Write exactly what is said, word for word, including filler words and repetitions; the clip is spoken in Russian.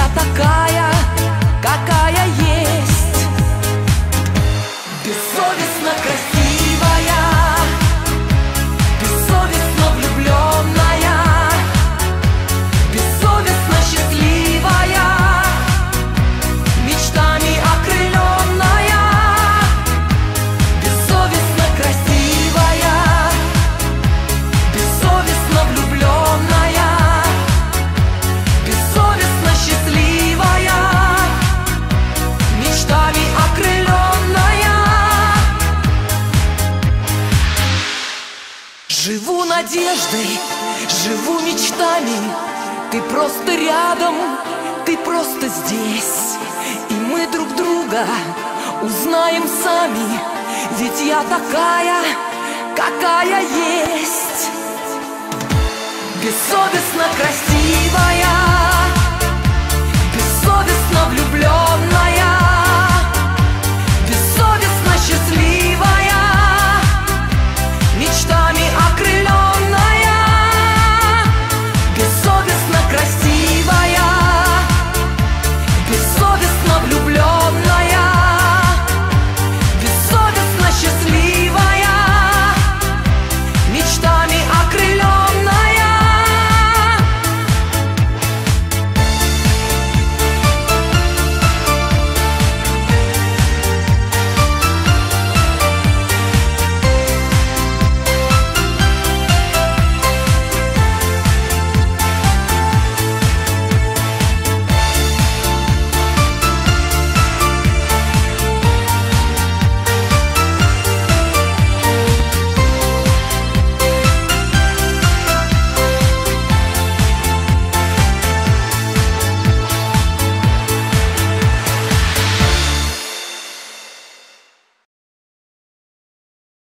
я такая, какая есть. Бессовестно красивая, бессовестно влюбленная, бессовестно счастливая, мечтами окрыленная. Бессовестно красивая, бессовестно влюбленная, бессовестно счастливая, мечтами окрыленная. Живу надеждой, живу мечтами. Ты просто рядом, ты просто здесь. И мы друг друга узнаем сами. Ведь я такая, какая есть. Бессовестно красивая,